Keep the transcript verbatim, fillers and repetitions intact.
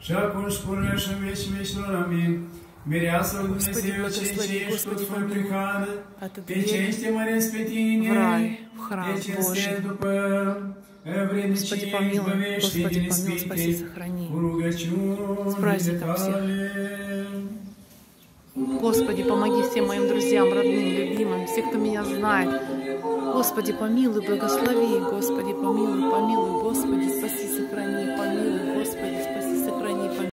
și acum și pururea și în veci vecilor. Amin. Mireasă Dumnezeu, cei ce ești tot fără prihană, pe cinste măresc pe tine, pe cinste după vrednicie izbăvește din ispite, cu rugăciuni de tale. Господи, помоги всем моим друзьям, родным, любимым, все, кто меня знает. Господи, помилуй, благослови. Господи, помилуй, помилуй. Господи, спаси, сохрани, помилуй. Господи, спаси, сохрани, помилуй.